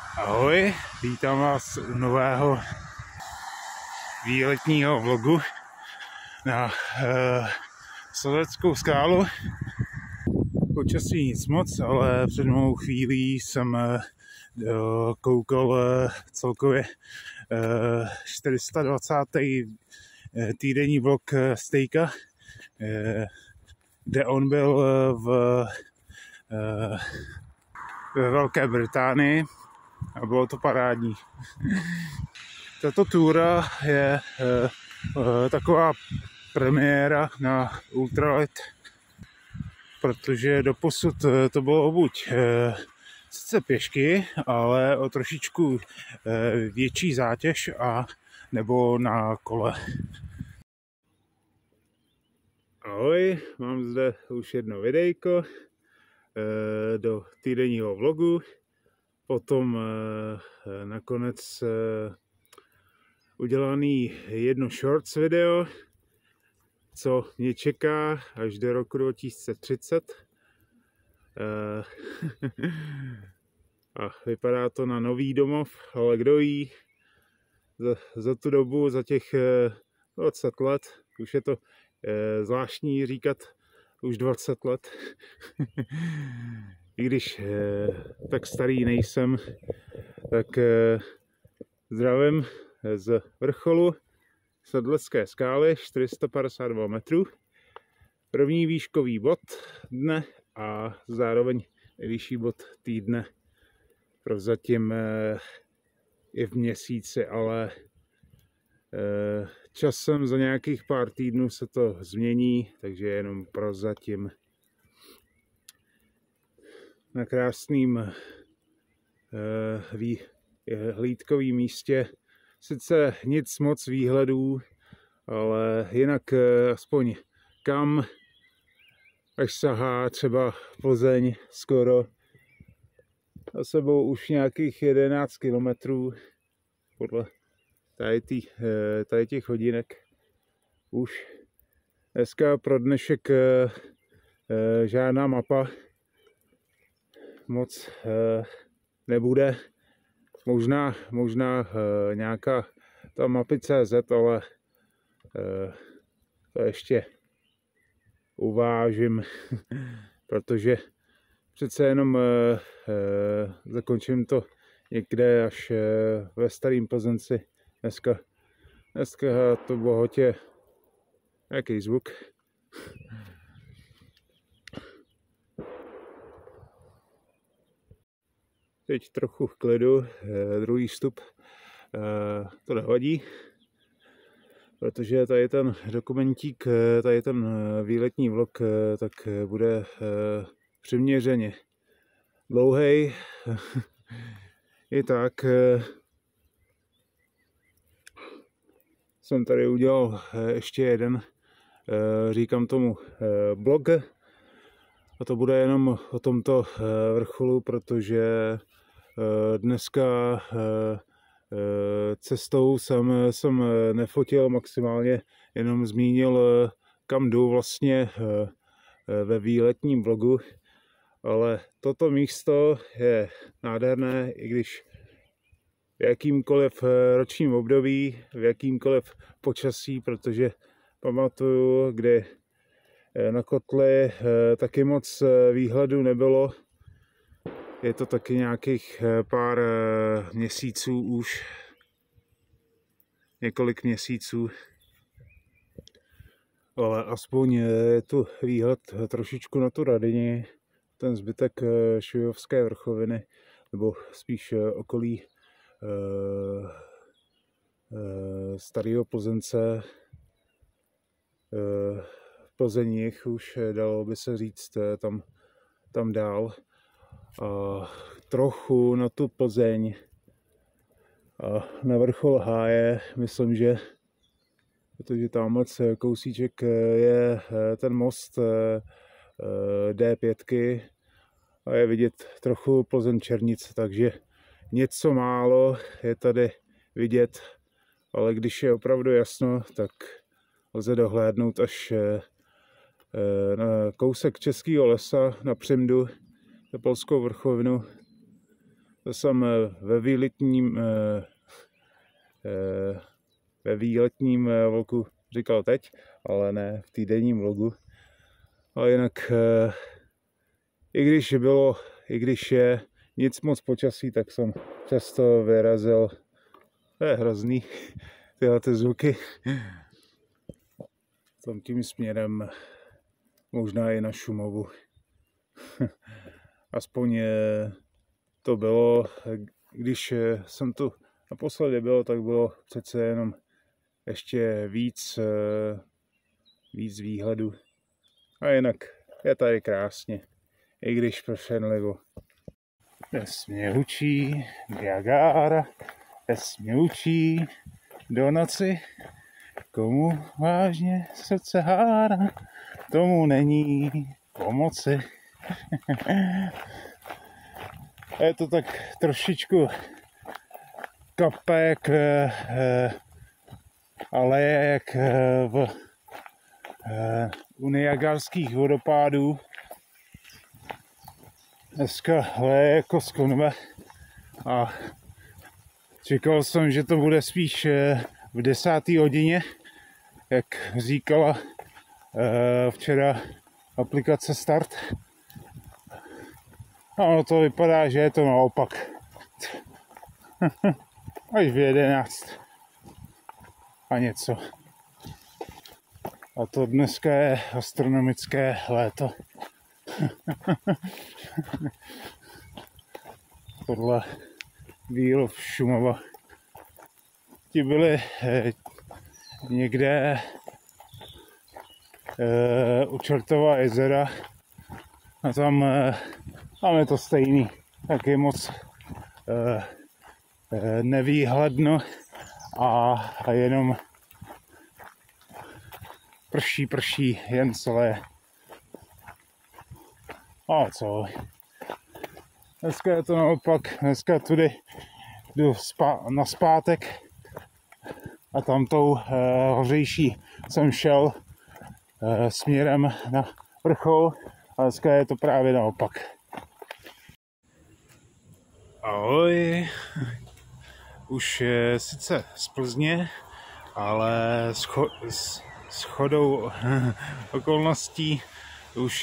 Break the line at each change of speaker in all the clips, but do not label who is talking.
Ahoj, vítám vás u nového výletního vlogu na Slovenskou skálu. Počasí nic moc, ale před malou chvílí jsem koukal celkově 420. týdenní vlog Stejka, kde on byl ve Velké Británii a bylo to parádní. Tato túra je taková premiéra na ultralight, protože doposud to bylo buď sice pěšky, ale o trošičku větší zátěž a nebo na kole. Ahoj, mám zde už jedno videjko do týdenního vlogu. Potom nakonec udělaný jedno shorts video, co mě čeká až do roku 2030. A vypadá to na nový domov, ale kdo ví, za tu dobu, za těch 20 let, už je to zvláštní říkat už 20 let, i když tak starý nejsem, tak zdravím z vrcholu Sedlecké skály, 452 metrů. První výškový bod dne a zároveň nejvyšší bod týdne. Prozatím i v měsíci, ale časem za nějakých pár týdnů se to změní, takže jenom prozatím. Na krásným hlídkovém místě. Sice nic moc výhledů, ale jinak aspoň kam, až sahá třeba Plzeň skoro. Za sebou už nějakých 11 kilometrů podle tady těch hodinek. Už dneska pro dnešek žádná mapa moc nebude. Možná nějaká ta mapy.cz, ale to ještě uvážím, protože přece jenom zakončím to někde až ve Starým Plzenci. Dneska to bohatě nějaký zvuk. Teď trochu v klidu, druhý vstup, to nevadí, protože tady ten dokumentík, tady ten výletní vlog, tak bude přiměřeně dlouhej. I tak jsem tady udělal ještě jeden, říkám tomu blog, a to bude jenom o tomto vrcholu, protože dneska cestou jsem nefotil maximálně, jenom zmínil, kam jdu vlastně ve výletním vlogu, ale toto místo je nádherné, i když v jakýmkoliv ročním období, v jakýmkoliv počasí, protože pamatuju, kdy na Kotli taky moc výhledu nebylo. Je to taky nějakých pár měsíců už. Několik měsíců. Ale aspoň je tu výhled trošičku na tu Radyni. Ten zbytek Švýhovské vrchoviny, nebo spíš okolí Starého Plzence. Plzeních už, dalo by se říct, tam dál. Trochu na tu Plzeň a na vrchol Háje, myslím, že protože tam moc kousíček je ten most D5 a je vidět trochu Plzeň Černic, takže něco málo je tady vidět, ale když je opravdu jasno, tak lze dohlédnout až na kousek Českého lesa na Přimdu, na polskou vrchovinu. To jsem ve výletním vlogu říkal teď, ale ne v týdenním vlogu. Ale jinak, i když je nic moc počasí, tak jsem často vyrazil. To je hrozný, tyhle ty zvuky. Tam tím směrem, možná i na Šumovu. Aspoň to bylo, když jsem tu naposledy byl, tak bylo přece jenom ještě víc výhledu. A jinak je tady krásně, i když pršenlivo. Vesmě hučí Niagara, vesmě hučí do noci. Komu vážně srdce hádá, tomu není pomoci. Je to tak trošičku kapek, ale jak u Niagarských vodopádů. Dneska je jako z konve a čekal jsem, že to bude spíš v 10. hodině, jak říkala včera aplikace Start. A ono to vypadá, že je to naopak. Až v 11. A něco. A to dneska je astronomické léto. Podle výlov Šumava. Ti byli někde u Čertova jezera a tam je to stejný, taky moc nevýhledno a jenom prší jen celé. A co? Dneska je to naopak, dneska tudy jdu naspátek a tamtou hořejší jsem šel směrem na vrchol a dneska je to právě naopak. Ahoj, už je sice z Plzně, ale s chodou okolností už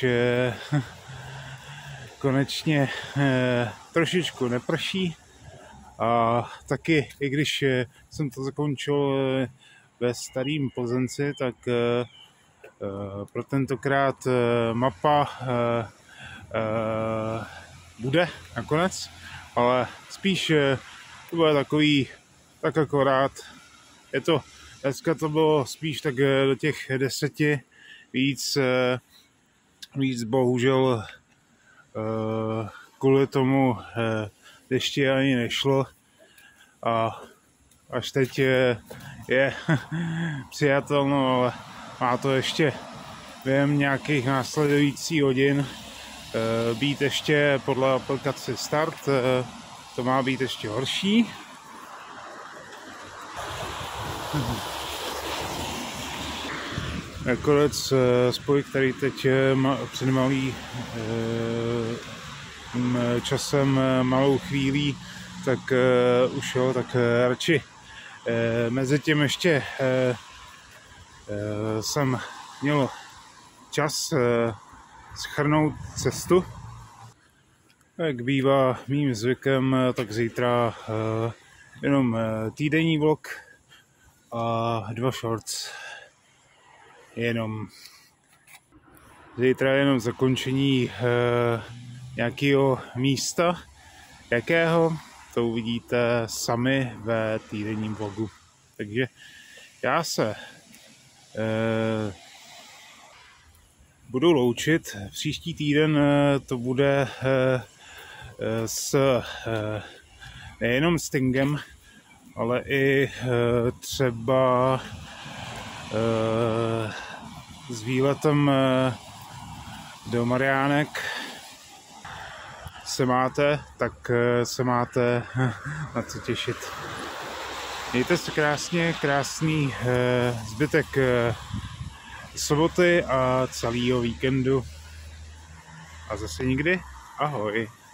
konečně trošičku neprší a taky, i když jsem to zakončil ve starým Plzenci, tak pro tentokrát mapa bude nakonec, ale spíš to bude takový, tak akorát. Dneska to bylo spíš tak do těch 10, víc bohužel kvůli tomu ještě ani nešlo a až teď je přijatelno, ale má to ještě během nějakých následujících hodin být ještě podle aplikace Start, to má být ještě horší. Nakonec spoj, který teď před malým časem, malou chvílí, tak ušel, tak radši mezi tím ještě jsem měl čas shrnout cestu. Jak bývá mým zvykem, tak zítra jenom týdenní vlog a 2 shorts. Zítra jenom zakončení nějakého místa. Jakého? To uvidíte sami ve týdenním vlogu. Takže já se budu loučit. Příští týden to bude nejenom s Stingem, ale i třeba s výletem do Mariánek. Tak se máte na co těšit. Mějte se krásně, krásný zbytek soboty a celého víkendu. A zase někdy. Ahoj.